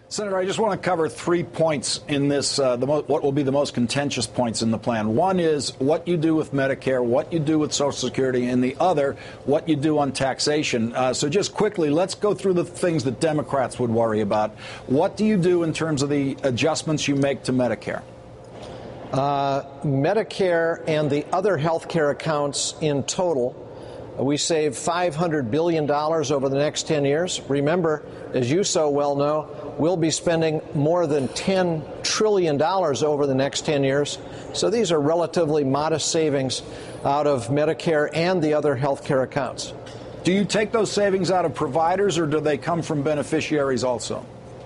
Senator, I just want to cover 3 points in this, what will be the most contentious points in the plan. One is what you do with Medicare, what you do with Social Security, and the other, what you do on taxation. So just quickly, let's go through the things that Democrats would worry about. What do you do in terms of the adjustments you make to Medicare? Medicare and the other health care accounts in total, we save $500 billion over the next 10 years. Remember, as you so well know, we'll be spending more than $10 trillion over the next 10 years. So these are relatively modest savings out of Medicare and the other health care accounts. Do you take those savings out of providers, or do they come from beneficiaries also?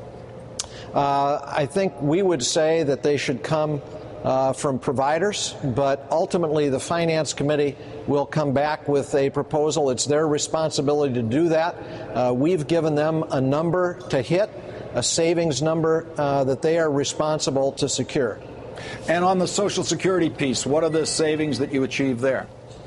I think we would say that they should come from providers, but ultimately the Finance Committee will come back with a proposal. It's their responsibility to do that. We've given them a number to hit, a savings number that they are responsible to secure. And on the Social Security piece, what are the savings that you achieve there?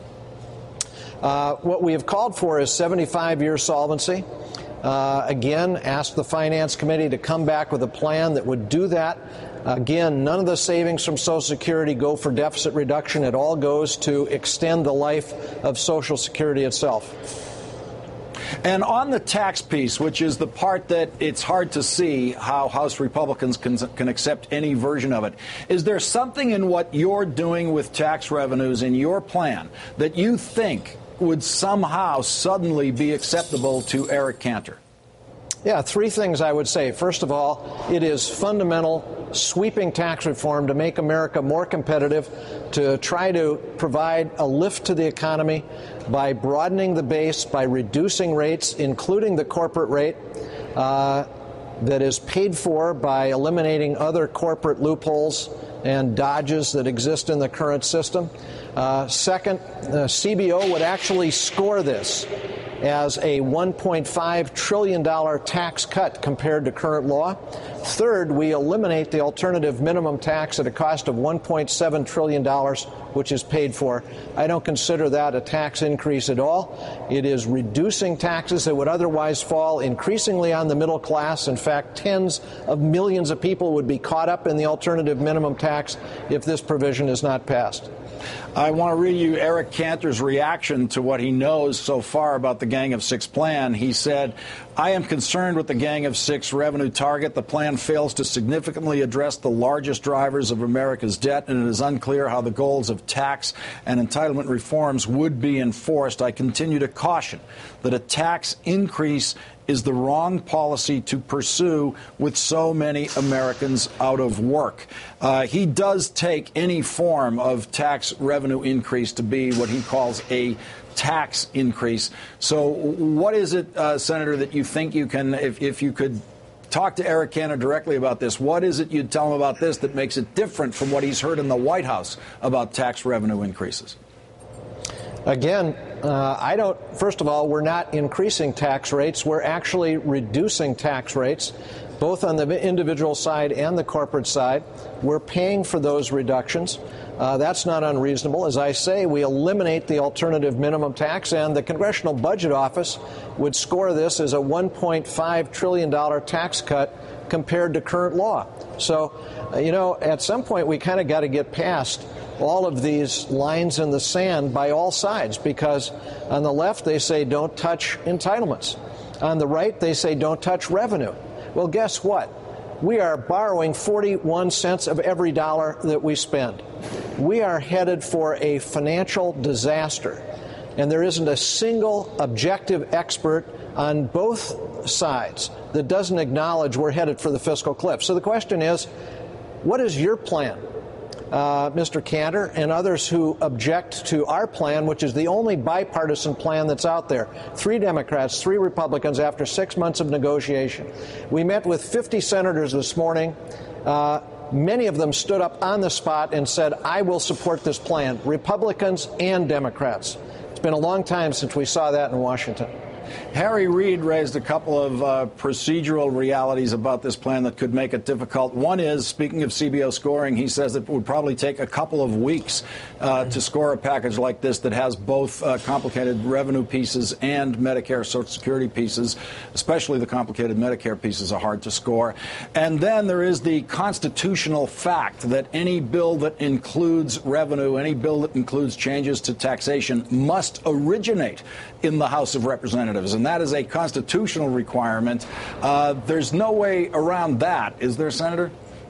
What we have called for is 75-year solvency. Again, ask the Finance Committee to come back with a plan that would do that. Again, none of the savings from Social Security go for deficit reduction. It all goes to extend the life of Social Security itself. And on the tax piece, which is the part that it's hard to see how House Republicans can accept any version of it, is there something in what you're doing with tax revenues in your plan that you think would somehow suddenly be acceptable to Eric Cantor? Yeah, 3 things I would say. First of all, it is fundamental, sweeping tax reform to make America more competitive, to try to provide a lift to the economy by broadening the base, by reducing rates, including the corporate rate that is paid for by eliminating other corporate loopholes and dodges that exist in the current system. Second, CBO would actually score this as a $1.5 trillion tax cut compared to current law. Third, we eliminate the alternative minimum tax at a cost of $1.7 trillion, which is paid for. I don't consider that a tax increase at all. It is reducing taxes that would otherwise fall increasingly on the middle class. In fact, tens of millions of people would be caught up in the alternative minimum tax if this provision is not passed. I want to read you Eric Cantor's reaction to what he knows so far about the Gang of Six plan. He said, "I am concerned with the Gang of Six revenue target. The plan fails to significantly address the largest drivers of America's debt, and it is unclear how the goals of tax and entitlement reforms would be enforced. I continue to caution that a tax increase is the wrong policy to pursue with so many Americans out of work." He does take any form of tax revenue increase to be what he calls a tax increase. So what is it, Senator, that you think you can, if you could talk to Eric Cantor directly about this, what is it you'd tell him about this that makes it different from what he's heard in the White House about tax revenue increases? Again, first of all, we're not increasing tax rates. We're actually reducing tax rates, both on the individual side and the corporate side. We're paying for those reductions. That's not unreasonable. As I say, we eliminate the alternative minimum tax, and the Congressional Budget Office would score this as a $1.5 trillion tax cut compared to current law. So, at some point we kind of got to get past all of these lines in the sand by all sides, because on the left they say don't touch entitlements. On the right they say don't touch revenue. Well, guess what? We are borrowing 41 cents of every dollar that we spend. We are headed for a financial disaster, and there isn't a single objective expert on both sides that doesn't acknowledge we're headed for the fiscal cliff. So the question is, what is your plan? Mr. Cantor and others who object to our plan, which is the only bipartisan plan that's out there. 3 Democrats, 3 Republicans after 6 months of negotiation. We met with 50 senators this morning. Many of them stood up on the spot and said, I will support this plan, Republicans and Democrats. It's been a long time since we saw that in Washington. Harry Reid raised a couple of procedural realities about this plan that could make it difficult. One is, speaking of CBO scoring, he says it would probably take a couple of weeks to score a package like this that has both complicated revenue pieces and Medicare Social Security pieces. Especially the complicated Medicare pieces are hard to score. And then there is the constitutional fact that any bill that includes revenue, any bill that includes changes to taxation must originate in the House of Representatives, and that is a constitutional requirement. There's no way around that, is there, Senator?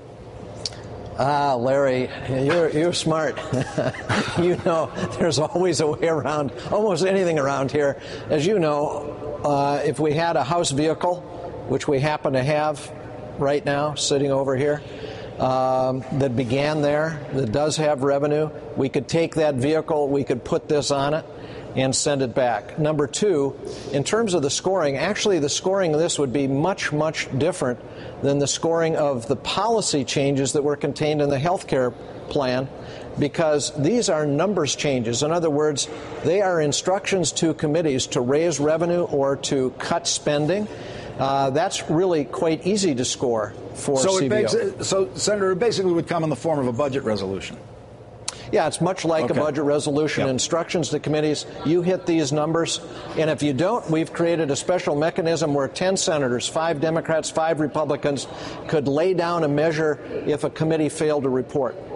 Larry, you're smart. You know, there's always a way around almost anything around here. As you know, if we had a House vehicle, which we happen to have right now, sitting over here, that began there, that does have revenue, we could take that vehicle, we could put this on it, and send it back. Number two, in terms of the scoring, actually the scoring of this would be much, much different than the scoring of the policy changes that were contained in the health care plan, because these are numbers changes. In other words, they are instructions to committees to raise revenue or to cut spending. That's really quite easy to score for CBO. So, Senator, it basically would come in the form of a budget resolution. Yeah, it's much like a budget resolution. Yep. Instructions to committees, you hit these numbers, and if you don't, we've created a special mechanism where 10 senators, 5 Democrats, 5 Republicans, could lay down a measure if a committee failed to report.